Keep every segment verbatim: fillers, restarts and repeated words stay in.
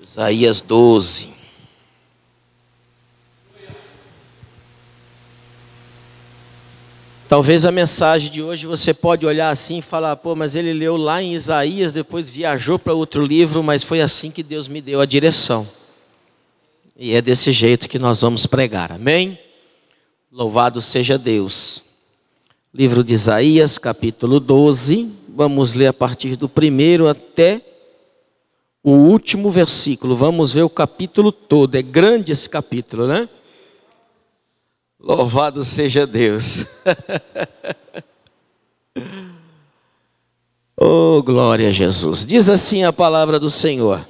Isaías doze. Talvez a mensagem de hoje você pode olhar assim e falar, pô, mas ele leu lá em Isaías, depois viajou para outro livro, mas foi assim que Deus me deu a direção. E é desse jeito que nós vamos pregar, amém? Louvado seja Deus. Livro de Isaías, capítulo doze, vamos ler a partir do primeiro até o último versículo. Vamos ver o capítulo todo, é grande esse capítulo, né? Louvado seja Deus. Oh, glória a Jesus. Diz assim a palavra do Senhor: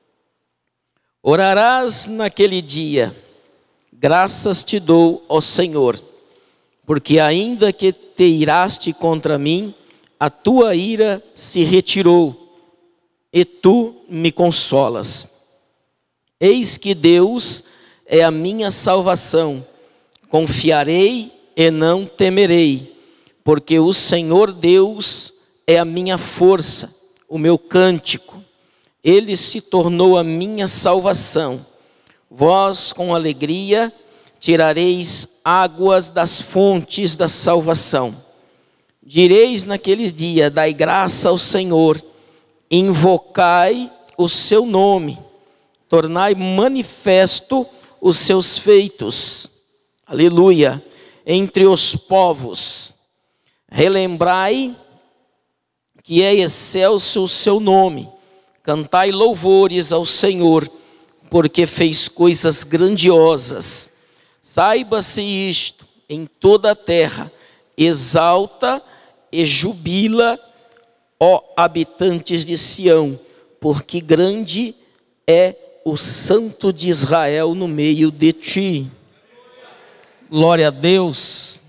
orarás naquele dia, graças te dou, ó Senhor, porque ainda que te iraste contra mim, a tua ira se retirou, e tu me consolas. Eis que Deus é a minha salvação, confiarei e não temerei, porque o Senhor Deus é a minha força, o meu cântico. Ele se tornou a minha salvação. Vós com alegria tirareis águas das fontes da salvação. Direis naqueles dias, dai graça ao Senhor, invocai o seu nome, tornai manifesto os seus feitos. Aleluia, entre os povos, relembrai que é excelso o seu nome, cantai louvores ao Senhor, porque fez coisas grandiosas. Saiba-se isto em toda a terra, exalta e jubila, ó habitantes de Sião, porque grande é o Santo de Israel no meio de ti. Glória a Deus.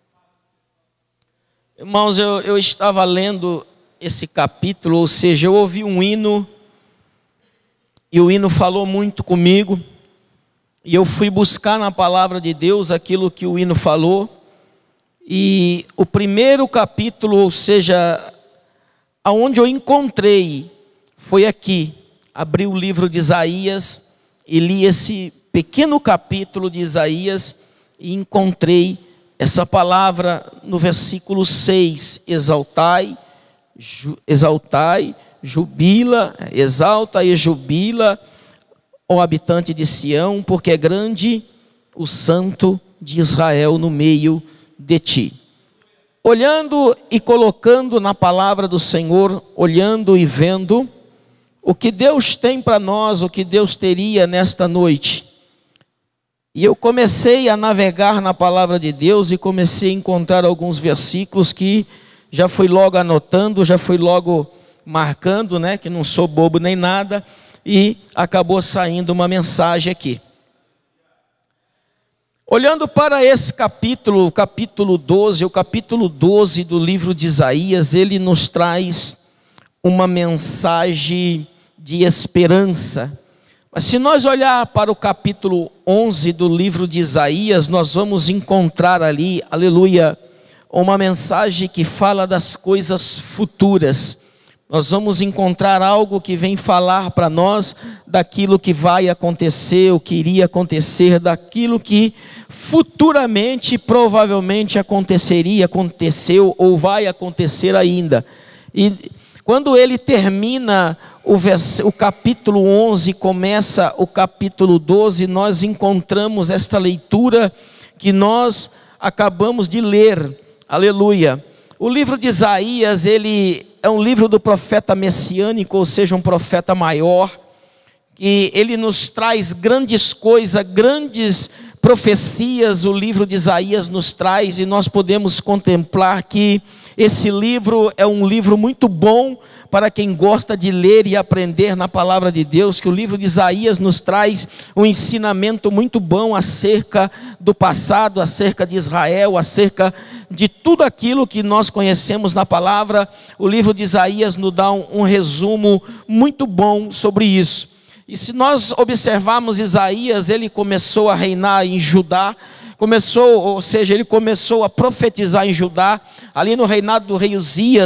Irmãos, eu, eu estava lendo esse capítulo, ou seja, eu ouvi um hino, e o hino falou muito comigo, e eu fui buscar na palavra de Deus aquilo que o hino falou, e o primeiro capítulo, ou seja, aonde eu encontrei, foi aqui, abri o livro de Isaías, e li esse pequeno capítulo de Isaías, e encontrei essa palavra no versículo seis, exaltai, ju, exaltai, jubila, exalta e jubila, ó habitante de Sião, porque é grande o Santo de Israel no meio de ti. Olhando e colocando na palavra do Senhor, olhando e vendo o que Deus tem para nós, o que Deus teria nesta noite. E eu comecei a navegar na palavra de Deus e comecei a encontrar alguns versículos que já fui logo anotando, já fui logo marcando, né, que não sou bobo nem nada, e acabou saindo uma mensagem aqui. Olhando para esse capítulo, o capítulo doze, o capítulo doze do livro de Isaías, ele nos traz uma mensagem de esperança. Mas se nós olhar para o capítulo onze do livro de Isaías, nós vamos encontrar ali, aleluia, uma mensagem que fala das coisas futuras. Nós vamos encontrar algo que vem falar para nós daquilo que vai acontecer, o que iria acontecer, daquilo que futuramente provavelmente aconteceria, aconteceu ou vai acontecer ainda. E quando ele termina o, vers... o capítulo onze, começa o capítulo doze, nós encontramos esta leitura que nós acabamos de ler, aleluia. O livro de Isaías, ele é um livro do profeta messiânico, ou seja, um profeta maior, que ele nos traz grandes coisas, grandes profecias, o livro de Isaías nos traz, e nós podemos contemplar que esse livro é um livro muito bom para quem gosta de ler e aprender na palavra de Deus, que o livro de Isaías nos traz um ensinamento muito bom acerca do passado, acerca de Israel, acerca de tudo aquilo que nós conhecemos na palavra. O livro de Isaías nos dá um, um resumo muito bom sobre isso. E se nós observarmos Isaías, ele começou a reinar em Judá, começou, ou seja, ele começou a profetizar em Judá, ali no reinado do rei Uzias,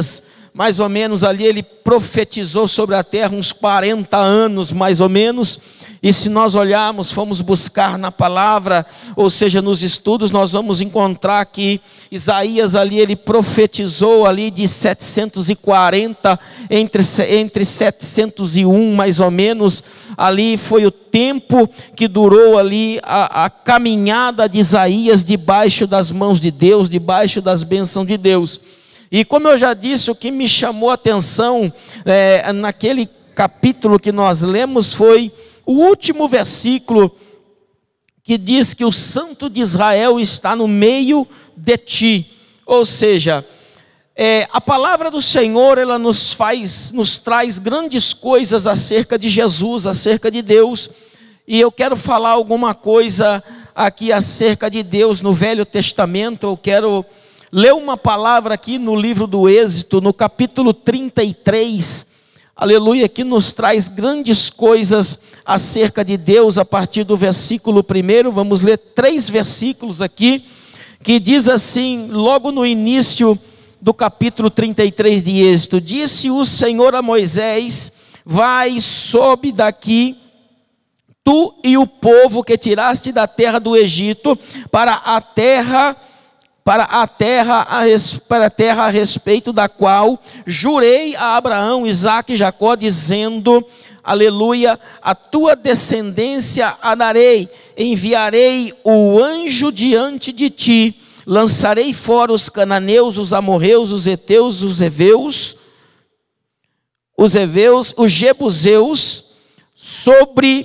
mais ou menos ali, ele profetizou sobre a terra uns quarenta anos, mais ou menos. E se nós olharmos, formos buscar na palavra, ou seja, nos estudos, nós vamos encontrar que Isaías ali, ele profetizou ali de setecentos e quarenta, entre, entre setecentos e um mais ou menos, ali foi o tempo que durou ali a, a caminhada de Isaías debaixo das mãos de Deus, debaixo das bênçãos de Deus. E como eu já disse, o que me chamou a atenção é, naquele capítulo que nós lemos foi o último versículo que diz que o Santo de Israel está no meio de ti. Ou seja, é, a palavra do Senhor, ela nos faz, nos traz grandes coisas acerca de Jesus, acerca de Deus. E eu quero falar alguma coisa aqui acerca de Deus no Velho Testamento. Eu quero ler uma palavra aqui no livro do Êxodo, no capítulo trinta e três. Aleluia, que nos traz grandes coisas acerca de Deus a partir do versículo primeiro. Vamos ler três versículos aqui, que diz assim, logo no início do capítulo trinta e três de Êxodo: disse o Senhor a Moisés: vai, sobe daqui, tu e o povo que tiraste da terra do Egito, para a terra para a terra a, para a terra a respeito da qual jurei a Abraão, Isaque e Jacó, dizendo, aleluia, a tua descendência a darei, enviarei o anjo diante de ti, lançarei fora os cananeus, os amorreus, os heteus, os heveus, os heveus, os jebuseus, sobre,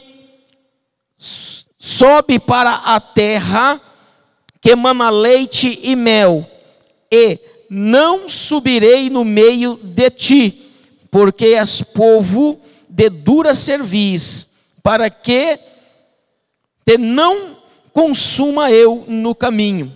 sobe para a terra que mana leite e mel, e não subirei no meio de ti, porque és povo de dura cerviz, para que te não consuma eu no caminho.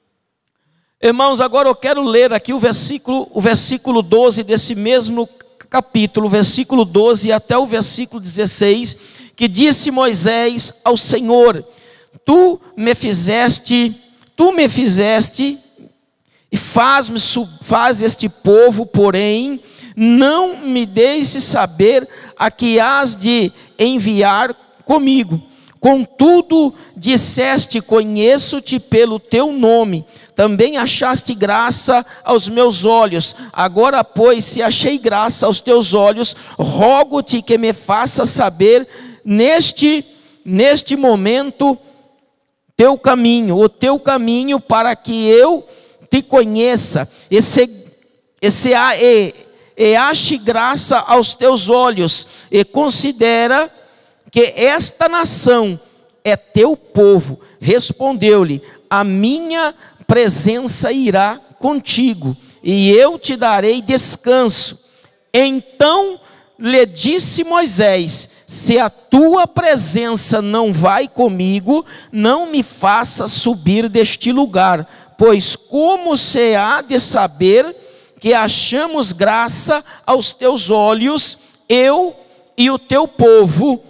Irmãos, agora eu quero ler aqui o versículo, o versículo doze desse mesmo capítulo, versículo doze até o versículo dezesseis, que disse Moisés ao Senhor: tu me fizeste Tu me fizeste e faz-me faz este povo, porém, não me deixes saber a que hás de enviar comigo. Contudo, disseste, conheço-te pelo teu nome, também achaste graça aos meus olhos. Agora, pois, se achei graça aos teus olhos, rogo-te que me faça saber neste, neste momento teu caminho, o teu caminho, para que eu te conheça, e, se, e, se, e, e ache graça aos teus olhos, e considera que esta nação é teu povo. Respondeu-lhe: a minha presença irá contigo, e eu te darei descanso. Então lhe disse Moisés: se a tua presença não vai comigo, não me faça subir deste lugar, pois como se há de saber que achamos graça aos teus olhos, eu e o teu povo?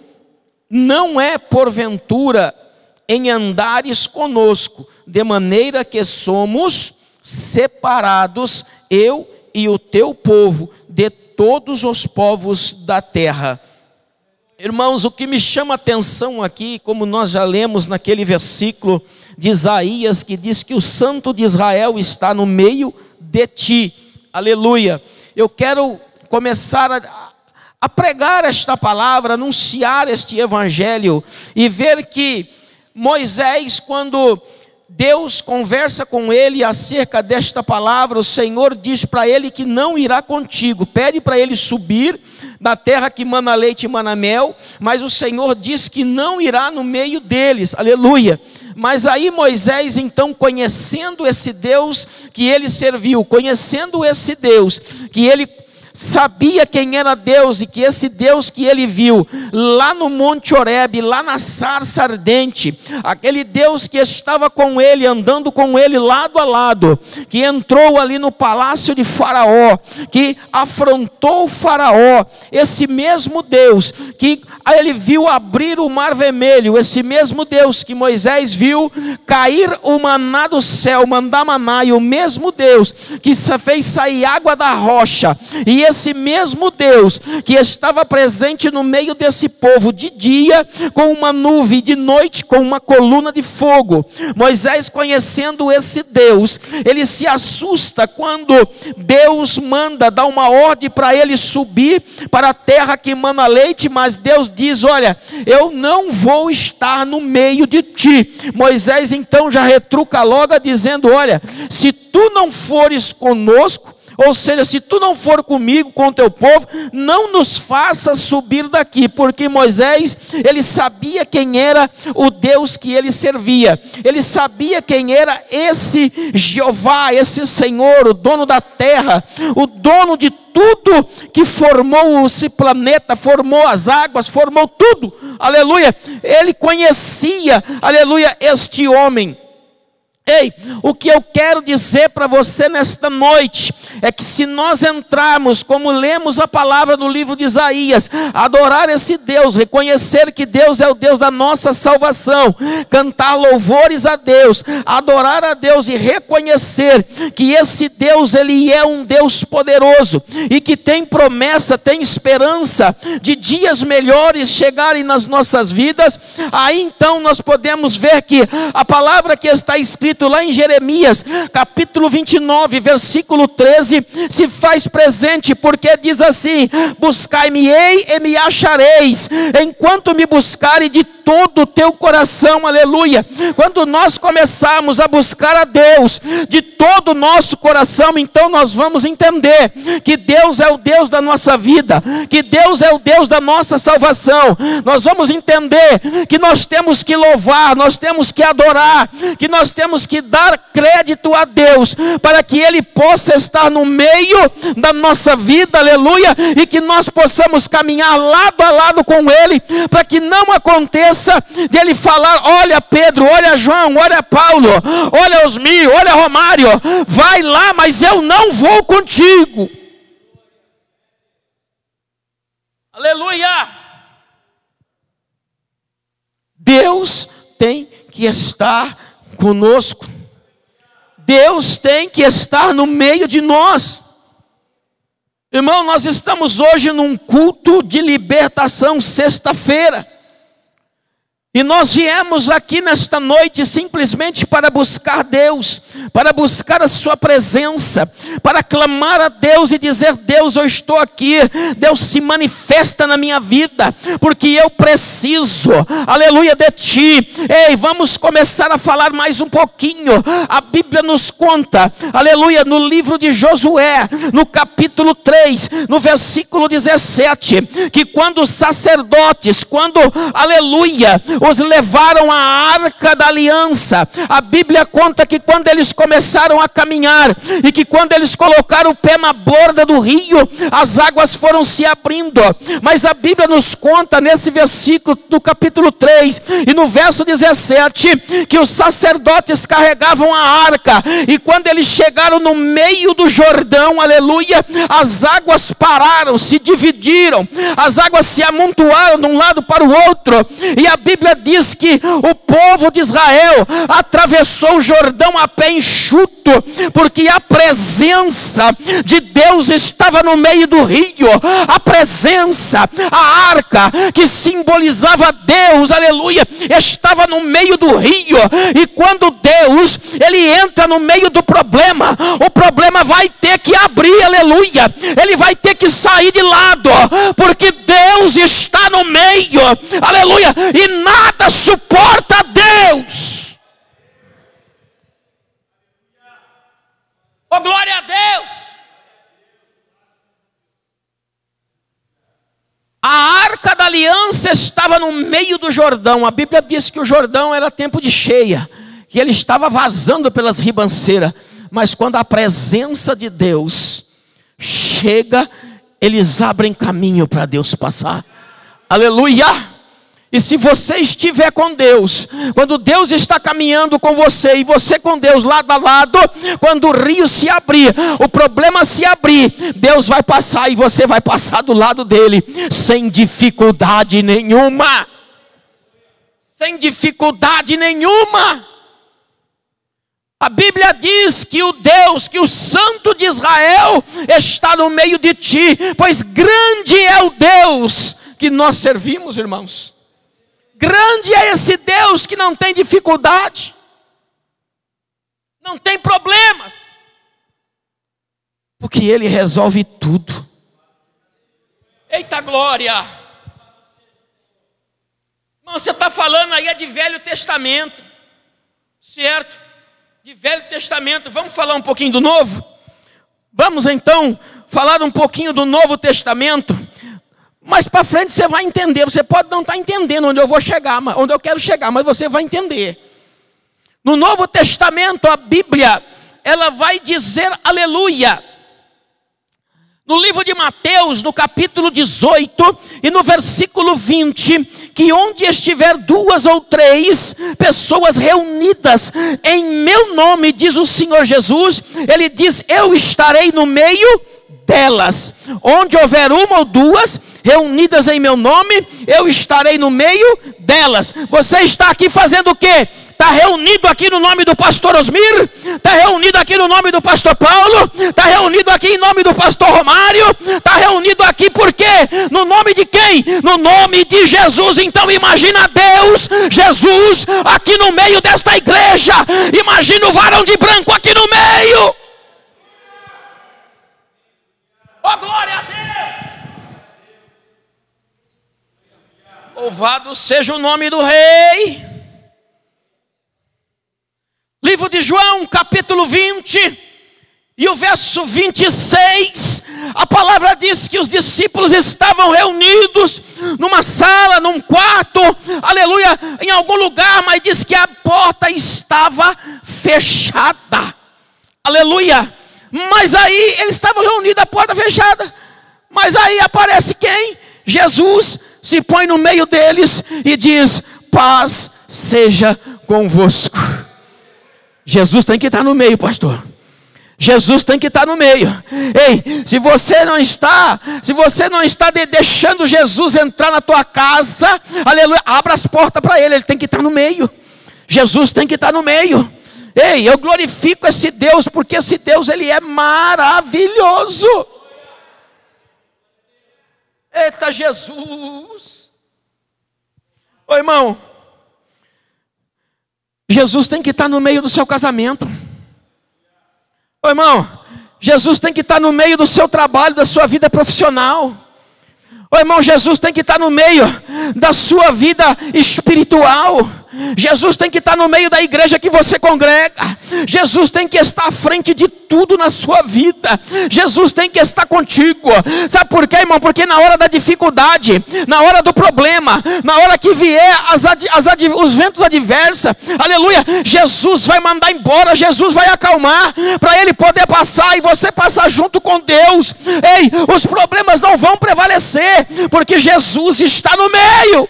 Não é porventura em andares conosco, de maneira que somos separados, eu e o teu povo, de todos os povos da terra. Irmãos, o que me chama a atenção aqui, como nós já lemos naquele versículo de Isaías, que diz que o Santo de Israel está no meio de ti, aleluia. Eu quero começar a, a pregar esta palavra, anunciar este evangelho, e ver que Moisés, quando Deus conversa com ele acerca desta palavra, o Senhor diz para ele que não irá contigo, pede para ele subir da terra que mana leite e mana mel, mas o Senhor diz que não irá no meio deles, aleluia. Mas aí Moisés, então, conhecendo esse Deus que ele serviu, conhecendo esse Deus que ele sabia quem era Deus, e que esse Deus que ele viu lá no Monte Horebe, lá na sarça ardente, aquele Deus que estava com ele, andando com ele lado a lado, que entrou ali no palácio de Faraó, que afrontou o Faraó, esse mesmo Deus que ele viu abrir o Mar Vermelho, esse mesmo Deus que Moisés viu cair o maná do céu, mandar maná, e o mesmo Deus que fez sair água da rocha, e esse mesmo Deus que estava presente no meio desse povo de dia com uma nuvem, de noite com uma coluna de fogo. Moisés, conhecendo esse Deus, ele se assusta quando Deus manda, dá uma ordem para ele subir para a terra que mana leite, mas Deus diz: olha, eu não vou estar no meio de ti. Moisés então já retruca logo dizendo: olha, se tu não fores conosco, ou seja, se tu não for comigo, com o teu povo, não nos faça subir daqui, porque Moisés, ele sabia quem era o Deus que ele servia, ele sabia quem era esse Jeová, esse Senhor, o dono da terra, o dono de tudo que formou esse planeta, formou as águas, formou tudo, aleluia. Ele conhecia, aleluia, este homem. Ei, o que eu quero dizer para você nesta noite é que se nós entrarmos, como lemos a palavra no livro de Isaías, adorar esse Deus, reconhecer que Deus é o Deus da nossa salvação, cantar louvores a Deus, adorar a Deus e reconhecer que esse Deus, ele é um Deus poderoso e que tem promessa, tem esperança de dias melhores chegarem nas nossas vidas, aí então nós podemos ver que a palavra que está escrita lá em Jeremias, capítulo vinte e nove, versículo treze, se faz presente, porque diz assim: buscai-me-ei e me achareis, enquanto me buscarem de todo o teu coração, aleluia. Quando nós começarmos a buscar a Deus de todo o nosso coração, então nós vamos entender que Deus é o Deus da nossa vida, que Deus é o Deus da nossa salvação. Nós vamos entender que nós temos que louvar, nós temos que adorar, que nós temos que dar crédito a Deus, para que Ele possa estar no meio da nossa vida, aleluia, e que nós possamos caminhar lado a lado com Ele, para que não aconteça de Ele falar: olha Pedro, olha João, olha Paulo, olha Osmir, olha Romário, vai lá, mas eu não vou contigo. Aleluia. Deus tem que estar conosco. Deus tem que estar no meio de nós. Irmão, nós estamos hoje num culto de libertação, sexta-feira. E nós viemos aqui nesta noite simplesmente para buscar Deus, para buscar a sua presença, para clamar a Deus e dizer: Deus, eu estou aqui, Deus, se manifesta na minha vida, porque eu preciso, aleluia, de Ti. Ei, vamos começar a falar mais um pouquinho. A Bíblia nos conta, aleluia, no livro de Josué, no capítulo três, no versículo dezessete, que quando os sacerdotes, quando, aleluia, os levaram à arca da aliança, a Bíblia conta que quando eles começaram a caminhar, e que quando eles colocaram o pé na borda do rio, as águas foram se abrindo. Mas a Bíblia nos conta nesse versículo do capítulo três e no verso dezessete, que os sacerdotes carregavam a arca, e quando eles chegaram no meio do Jordão, aleluia, as águas pararam, se dividiram, as águas se amontoaram de um lado para o outro, e a Bíblia diz que o povo de Israel atravessou o Jordão a pé enxuto, porque a presença de Deus estava no meio do rio. A presença, a arca que simbolizava Deus, aleluia, estava no meio do rio. E quando Deus, ele entra no meio do problema, o problema vai ter que abrir, aleluia, ele vai ter que sair de lado, porque Deus está no meio, aleluia, e nada suporta Deus. Oh, glória a Deus. A arca da aliança estava no meio do Jordão. A Bíblia diz que o Jordão era tempo de cheia, que ele estava vazando pelas ribanceiras. Mas quando a presença de Deus chega eles abrem caminho para Deus passar. Aleluia! E se você estiver com Deus, quando Deus está caminhando com você e você com Deus lado a lado, quando o rio se abrir, o problema se abrir, Deus vai passar e você vai passar do lado dele, sem dificuldade nenhuma. Sem dificuldade nenhuma. A Bíblia diz que o Deus, que o Santo de Israel está no meio de ti, pois grande é o Deus que nós servimos, irmãos. Grande é esse Deus que não tem dificuldade, não tem problemas, porque Ele resolve tudo. Eita glória! Irmão, você está falando aí de Velho Testamento, certo? De Velho Testamento, vamos falar um pouquinho do Novo? Vamos então falar um pouquinho do Novo Testamento. Mais para frente você vai entender. Você pode não estar entendendo onde eu vou chegar, onde eu quero chegar, mas você vai entender. No Novo Testamento, a Bíblia, ela vai dizer aleluia. No livro de Mateus, no capítulo dezoito e no versículo vinte, que onde estiver duas ou três pessoas reunidas em meu nome, diz o Senhor Jesus, Ele diz, eu estarei no meio delas. Onde houver uma ou duas reunidas em meu nome, eu estarei no meio delas. Você está aqui fazendo o quê? Está reunido aqui no nome do pastor Osmir, está reunido aqui no nome do pastor Paulo, está reunido aqui em nome do pastor Romário, está reunido aqui por quê? No nome de quem? No nome de Jesus. Então imagina Deus, Jesus, aqui no meio desta igreja. Imagina o varão de branco aqui no meio. Oh, glória a Deus! Louvado seja o nome do Rei. Livro de João, capítulo vinte, e o verso vinte e seis, a palavra diz que os discípulos estavam reunidos numa sala, num quarto, aleluia, em algum lugar, mas diz que a porta estava fechada, aleluia. Mas aí eles estavam reunidos, a porta fechada. Mas aí aparece quem? Jesus se põe no meio deles e diz, paz seja convosco. Jesus tem que estar no meio, pastor. Jesus tem que estar no meio. Ei, se você não está, se você não está de, deixando Jesus entrar na tua casa, aleluia, abra as portas para Ele, Ele tem que estar no meio. Jesus tem que estar no meio. Ei, eu glorifico esse Deus, porque esse Deus, Ele é maravilhoso. Eita Jesus. Ô irmão, Jesus tem que estar no meio do seu casamento. Ô irmão, Jesus tem que estar no meio do seu trabalho, da sua vida profissional. Ô irmão, Jesus tem que estar no meio da sua vida espiritual. Jesus tem que estar no meio da igreja que você congrega. Jesus tem que estar à frente de tudo na sua vida. Jesus tem que estar contigo. Sabe por quê, irmão? Porque na hora da dificuldade, na hora do problema, na hora que vier as, ad, as ad, os ventos adversos, aleluia, Jesus vai mandar embora, Jesus vai acalmar, para Ele poder passar e você passar junto com Deus. Ei, os problemas não vão prevalecer, porque Jesus está no meio.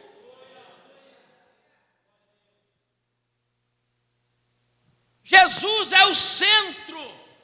Jesus é o centro.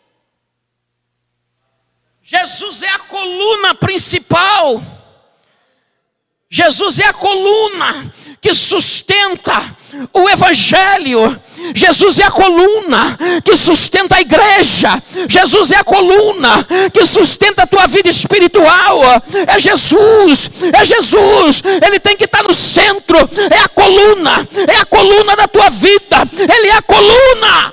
Jesus é a coluna principal. Jesus é a coluna que sustenta o evangelho. Jesus é a coluna que sustenta a igreja. Jesus é a coluna que sustenta a tua vida espiritual. É Jesus, é Jesus. Ele tem que estar no centro. É a coluna, é a coluna da tua vida. Ele é a coluna.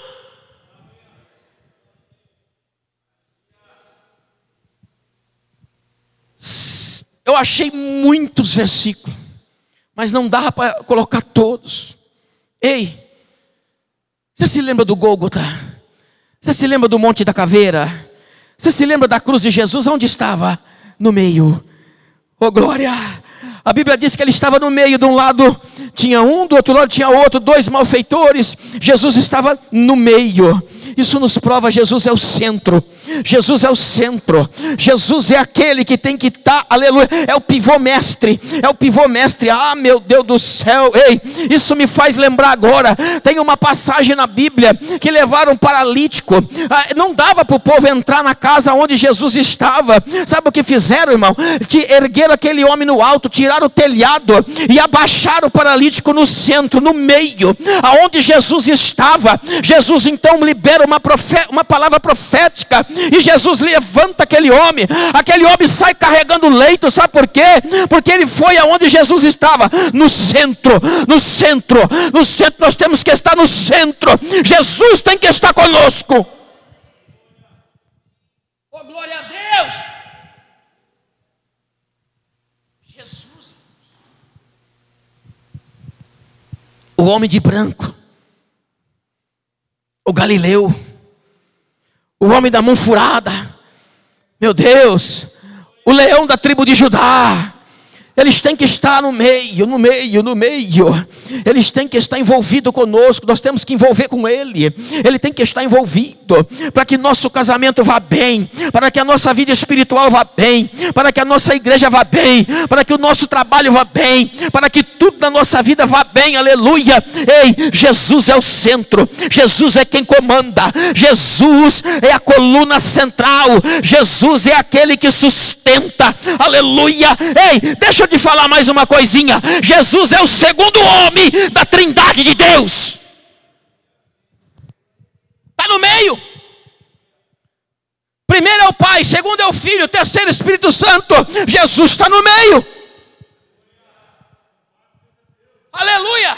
Eu achei muitos versículos, mas não dava para colocar todos. Ei, você se lembra do Gólgota? Você se lembra do Monte da Caveira? Você se lembra da cruz de Jesus? Onde estava? No meio. Oh glória! A Bíblia diz que ele estava no meio. De um lado tinha um, do outro lado tinha outro, dois malfeitores. Jesus estava no meio. Isso nos prova, Jesus é o centro. Jesus é o centro, Jesus é aquele que tem que estar, aleluia, é o pivô mestre, é o pivô mestre. Ah, meu Deus do céu, ei, isso me faz lembrar agora, tem uma passagem na Bíblia, que levaram um paralítico, ah, não dava para o povo entrar na casa onde Jesus estava. Sabe o que fizeram, irmão? Que ergueram aquele homem no alto, tiraram o telhado, e abaixaram o paralítico no centro, no meio, aonde Jesus estava. Jesus então libera uma, profe- uma palavra profética, e Jesus levanta aquele homem, aquele homem sai carregando o leito. Sabe por quê? Porque ele foi aonde Jesus estava, no centro, no centro, no centro. Nós temos que estar no centro, Jesus tem que estar conosco. Oh, glória a Deus! Jesus, o homem de branco, o Galileu, o homem da mão furada, meu Deus, o leão da tribo de Judá, eles têm que estar no meio, no meio, no meio. Eles têm que estar envolvidos conosco. Nós temos que envolver com Ele. Ele tem que estar envolvido para que nosso casamento vá bem, para que a nossa vida espiritual vá bem, para que a nossa igreja vá bem, para que o nosso trabalho vá bem, para que tudo na nossa vida vá bem. Aleluia. Ei, Jesus é o centro. Jesus é quem comanda. Jesus é a coluna central. Jesus é aquele que sustenta. Aleluia. Ei, deixa eu te falar mais uma coisinha. Jesus é o segundo homem da Trindade de Deus. Está no meio. Primeiro é o Pai, segundo é o Filho, terceiro é o Espírito Santo. Jesus está no meio. Aleluia.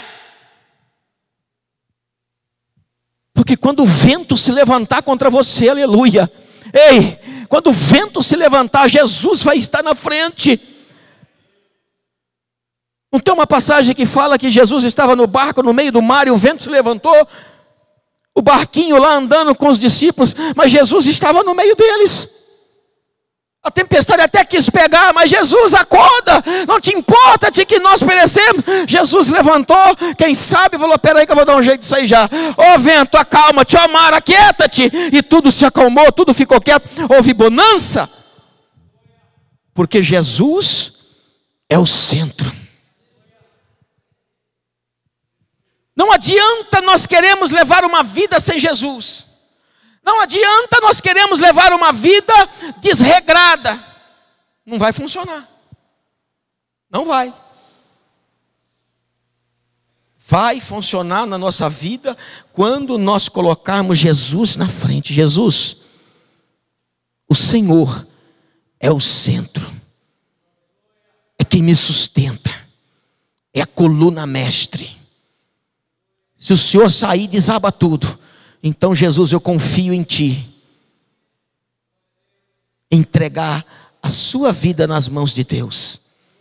Porque quando o vento se levantar contra você, aleluia, ei, quando o vento se levantar, Jesus vai estar na frente. Não tem uma passagem que fala que Jesus estava no barco no meio do mar e o vento se levantou, o barquinho lá andando com os discípulos, mas Jesus estava no meio deles. A tempestade até quis pegar, mas Jesus, acorda, não te importa de que nós perecemos. Jesus levantou, quem sabe falou, peraí que eu vou dar um jeito de sair já. Ô oh, vento, acalma-te, ó oh, mar, aquieta-te. E tudo se acalmou, tudo ficou quieto, houve bonança. Porque Jesus é o centro. Não adianta nós queremos levar uma vida sem Jesus. Não adianta nós queremos levar uma vida desregrada. Não vai funcionar. Não vai. Vai funcionar na nossa vida quando nós colocarmos Jesus na frente. Jesus, o Senhor é o centro. É quem me sustenta. É a coluna mestre. Se o Senhor sair, desaba tudo. Então, Jesus, eu confio em Ti. Entregar a sua vida nas mãos de Deus.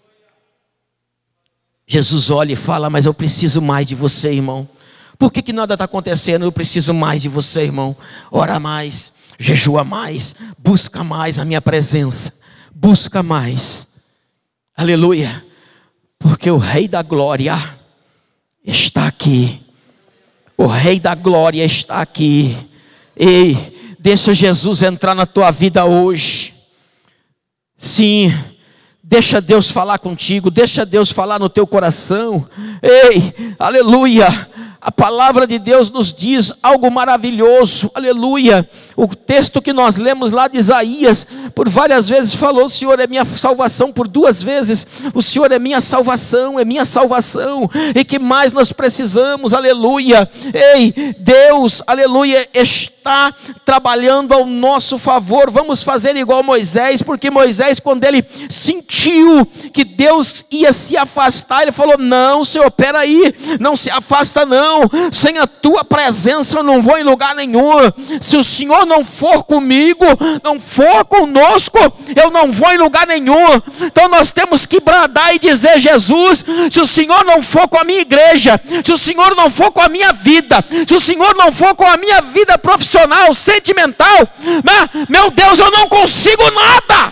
Jesus olha e fala, mas eu preciso mais de você, irmão. Por que que nada está acontecendo? Eu preciso mais de você, irmão. Ora mais, jejua mais, busca mais a minha presença. Busca mais. Aleluia. Porque o Rei da Glória está aqui. O Rei da Glória está aqui. Ei, deixa Jesus entrar na tua vida hoje. Sim, deixa Deus falar contigo. Deixa Deus falar no teu coração. Ei, aleluia. A palavra de Deus nos diz algo maravilhoso, aleluia. O texto que nós lemos lá de Isaías, por várias vezes falou, o Senhor é minha salvação, por duas vezes, o Senhor é minha salvação, é minha salvação, e que mais nós precisamos, aleluia. Ei, Deus, aleluia, está trabalhando ao nosso favor. Vamos fazer igual Moisés, porque Moisés, quando ele sentiu que Deus ia se afastar, ele falou, não, Senhor, peraí, não se afasta não. Sem a tua presença eu não vou em lugar nenhum. Se o Senhor não for comigo, não for conosco, eu não vou em lugar nenhum. Então nós temos que bradar e dizer, Jesus, se o Senhor não for com a minha igreja, se o Senhor não for com a minha vida, se o Senhor não for com a minha vida profissional, sentimental, meu Deus, eu não consigo nada.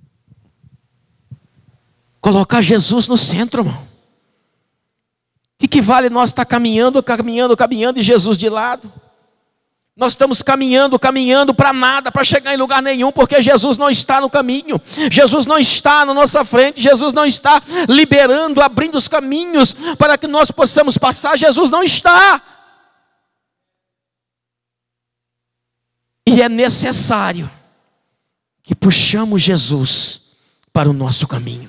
Colocar Jesus no centro, irmão. O que que vale nós estar caminhando, caminhando, caminhando e Jesus de lado? Nós estamos caminhando, caminhando para nada, para chegar em lugar nenhum, porque Jesus não está no caminho, Jesus não está na nossa frente, Jesus não está liberando, abrindo os caminhos para que nós possamos passar, Jesus não está. E é necessário que puxamos Jesus para o nosso caminho.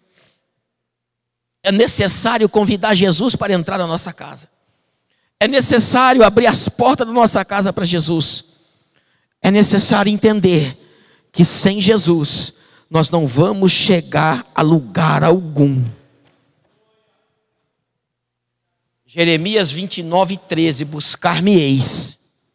É necessário convidar Jesus para entrar na nossa casa. É necessário abrir as portas da nossa casa para Jesus. É necessário entender que sem Jesus nós não vamos chegar a lugar algum. Jeremias vinte e nove, treze, buscar-me-eis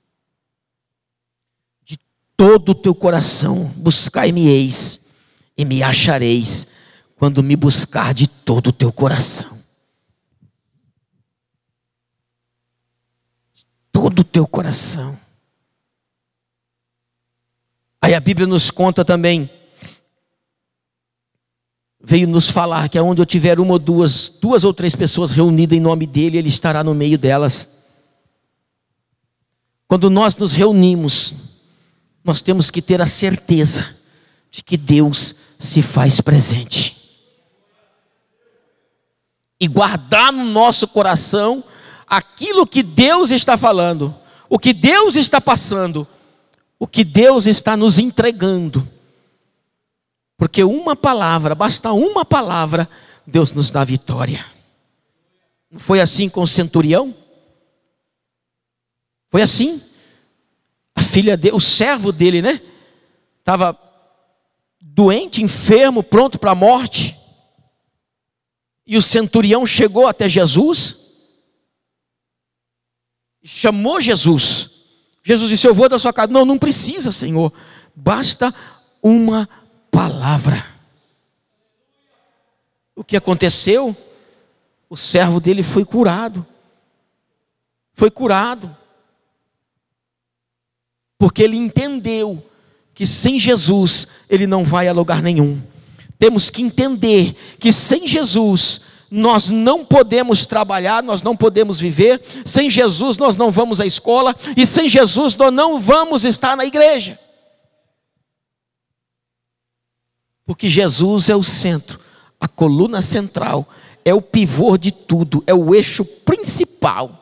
de todo o teu coração, buscar-me-eis e me achareis, quando me buscar de todo o teu coração. Todo o teu coração. Aí a Bíblia nos conta também, veio nos falar que aonde eu tiver uma ou duas, duas ou três pessoas reunidas em nome dele, ele estará no meio delas. Quando nós nos reunimos, nós temos que ter a certeza de que Deus se faz presente. E guardar no nosso coração aquilo que Deus está falando, o que Deus está passando, o que Deus está nos entregando. Porque uma palavra, basta uma palavra, Deus nos dá vitória. Não foi assim com o centurião? Foi assim. A filha dele, o servo dele, né? Estava doente, enfermo, pronto para a morte. E o centurião chegou até Jesus, chamou Jesus. Jesus disse: eu vou da sua casa. Não, não precisa, Senhor. Basta uma palavra. O que aconteceu? O servo dele foi curado. Foi curado. Porque ele entendeu que sem Jesus ele não vai a lugar nenhum. Temos que entender que sem Jesus nós não podemos trabalhar, nós não podemos viver. Sem Jesus nós não vamos à escola, e sem Jesus nós não vamos estar na igreja. Porque Jesus é o centro, a coluna central, é o pivô de tudo, é o eixo principal.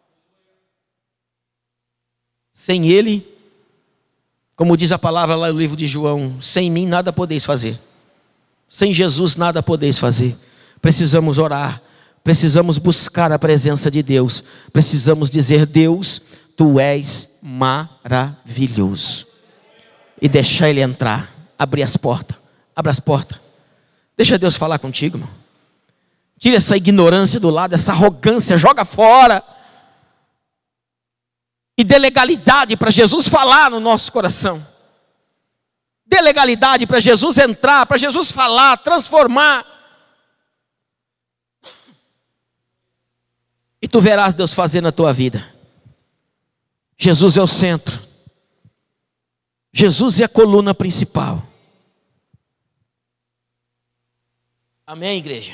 Sem Ele, como diz a palavra lá no livro de João, sem mim nada podeis fazer. Sem Jesus nada podeis fazer. Precisamos orar, precisamos buscar a presença de Deus, precisamos dizer: Deus, Tu és maravilhoso. E deixar Ele entrar, abrir as portas, abra as portas. Deixa Deus falar contigo, irmão. Tira essa ignorância do lado, essa arrogância, joga fora. E dê legalidade para Jesus falar no nosso coração. Dê legalidade para Jesus entrar, para Jesus falar, transformar. E tu verás Deus fazer na tua vida. Jesus é o centro. Jesus é a coluna principal. Amém, igreja?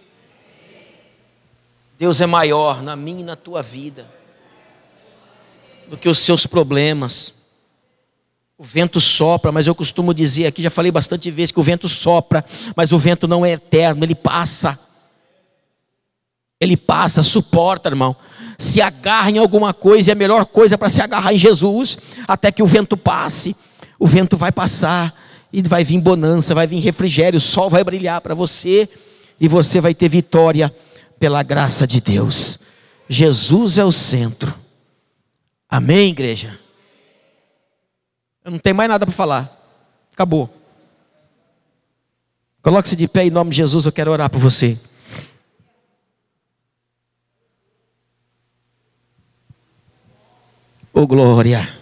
Deus é maior na minha e na tua vida do que os seus problemas. O vento sopra, mas eu costumo dizer aqui, já falei bastante vezes, que o vento sopra, mas o vento não é eterno, ele passa. Ele passa, suporta, irmão. Se agarra em alguma coisa, é a melhor coisa para se agarrar em Jesus, até que o vento passe. O vento vai passar, e vai vir bonança, vai vir refrigério, o sol vai brilhar para você, e você vai ter vitória pela graça de Deus. Jesus é o centro. Amém, igreja? Eu não tenho mais nada para falar. Acabou. Coloque-se de pé em nome de Jesus, eu quero orar por você. Oh, glória.